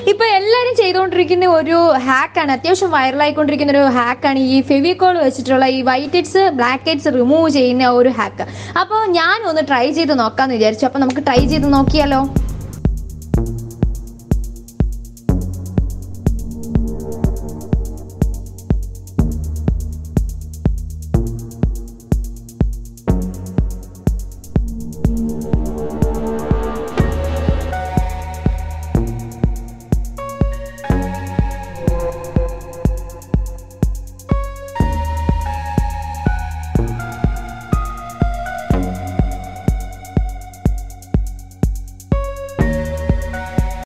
ഇപ്പൊ എല്ലാരും ചെയ്തുകൊണ്ടിരിക്കുന്ന ഒരു ഹാക്കാണ്, അത്യാവശ്യം വൈറലായിക്കൊണ്ടിരിക്കുന്ന ഒരു ഹാക്കാണ് ഈ ഫെവിക്കോൾ വെച്ചിട്ടുള്ള ഈ white heads black heads remove ചെയ്യുന്ന ഒരു ഹാക്ക്. അപ്പോൾ ഞാൻ ഒന്ന് ട്രൈ ചെയ്ത് നോക്കാന്ന് വിചാരിച്ചു. അപ്പൊ നമുക്ക് ട്രൈ ചെയ്ത് നോക്കിയാലോ?